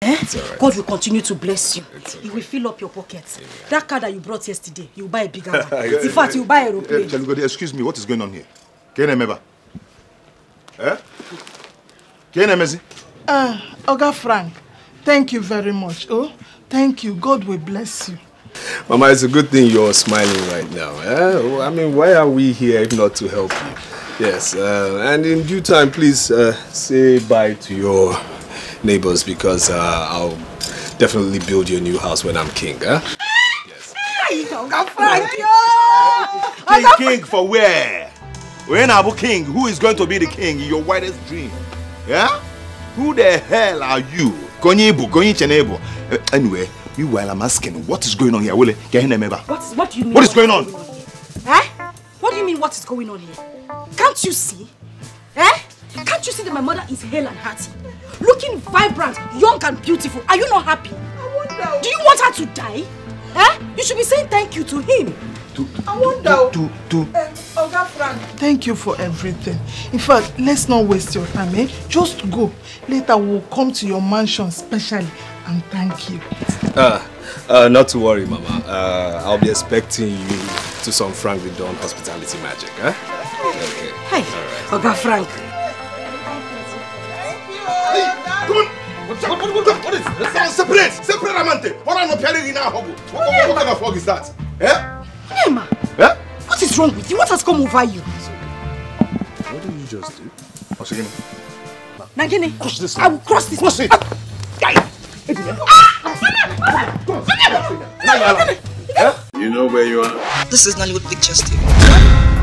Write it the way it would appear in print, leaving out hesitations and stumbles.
Eh? Right. God will continue to bless you. He will fill up your pockets. Yeah. That car that you brought yesterday, you buy a bigger one. In fact, you buy a aeroplane. Excuse me, what is going on here? Can you remember? Eh? Can you remember? Oga Frank, thank you very much. Oh, thank you. God will bless you. Mama, it's a good thing you're smiling right now. Eh? I mean, why are we here if not to help you? Yes, and in due time, please say bye to your neighbors because I'll definitely build you a new house when I'm king. Huh? Yes. King for where? When Abu King, who is going to be the king in your wildest dream? Yeah? Who the hell are you? Anyway, meanwhile I'm asking, what is going on here? What do you mean? What is going on? Eh? What do you mean what is going on here? Can't you see? Eh? Can't you see that my mother is hale and hearty? Looking vibrant, young and beautiful. Are you not happy? I wonder. Do you want her to die? Eh? You should be saying thank you to him. I wonder. Oga Frank, thank you for everything. In fact, let's not waste your time, eh? Just go. Later we'll come to your mansion specially and thank you. Not to worry, Mama. I'll be expecting you to some Frank with Dawn hospitality magic, huh? Okay. Hey, right. Oga Frank. What is this? Separate, Amante. What kind of fog is that? Eh? Nema, what is wrong with you? What has come over you? What did you just do? Nagini, cross this. I will cross this. Cross it. You know where you are? This is Nollywood Pictures TV.